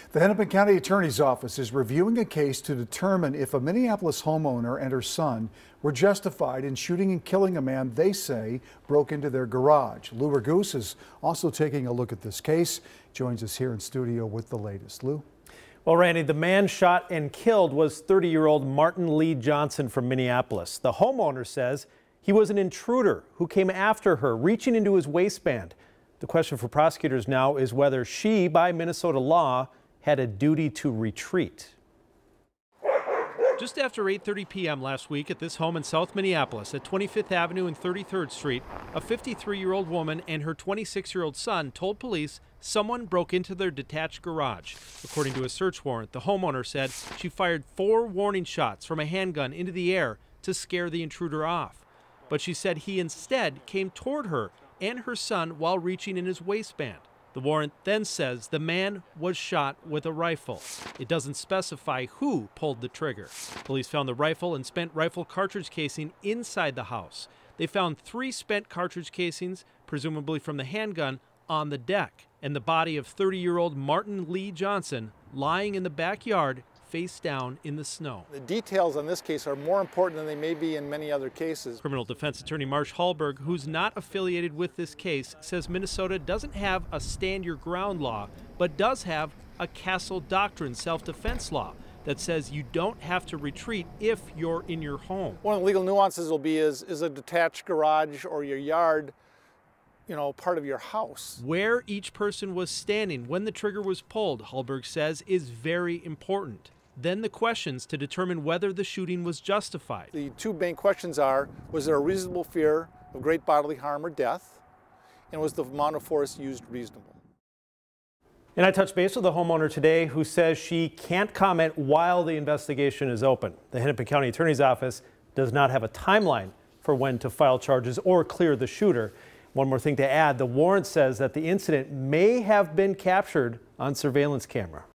The Hennepin County Attorney's Office is reviewing a case to determine if a Minneapolis homeowner and her son were justified in shooting and killing a man they say broke into their garage. Lou Ragoose is also taking a look at this case. Joins us here in studio with the latest. Lou? Well, Randy, the man shot and killed was 30-year-old Martin Lee Johnson from Minneapolis. The homeowner says he was an intruder who came after her, reaching into his waistband. The question for prosecutors now is whether she, by Minnesota law, had a duty to retreat. Just after 8:30 p.m. last week at this home in South Minneapolis at 25th Avenue and 33rd Street, a 53-year-old woman and her 26-year-old son told police someone broke into their detached garage. According to a search warrant, the homeowner said she fired 4 warning shots from a handgun into the air to scare the intruder off. But she said he instead came toward her and her son while reaching in his waistband. The warrant then says the man was shot with a rifle. It doesn't specify who pulled the trigger. Police found the rifle and spent rifle cartridge casing inside the house. They found 3 spent cartridge casings, presumably from the handgun, on the deck, and the body of 30-year-old Martin Lee Johnson lying in the backyard face down in the snow. The details on this case are more important than they may be in many other cases. Criminal defense attorney Marsh Hallberg, who's not affiliated with this case, says Minnesota doesn't have a stand your ground law, but does have a castle doctrine self-defense law that says you don't have to retreat if you're in your home. One of the legal nuances will be is a detached garage or your yard, part of your house. Where each person was standing when the trigger was pulled, Hallberg says, is very important. Then the questions to determine whether the shooting was justified. The 2 main questions are, was there a reasonable fear of great bodily harm or death? And was the amount of force used reasonable? And I touched base with the homeowner today who says she can't comment while the investigation is open. The Hennepin County Attorney's Office does not have a timeline for when to file charges or clear the shooter. One more thing to add, the warrant says that the incident may have been captured on surveillance camera.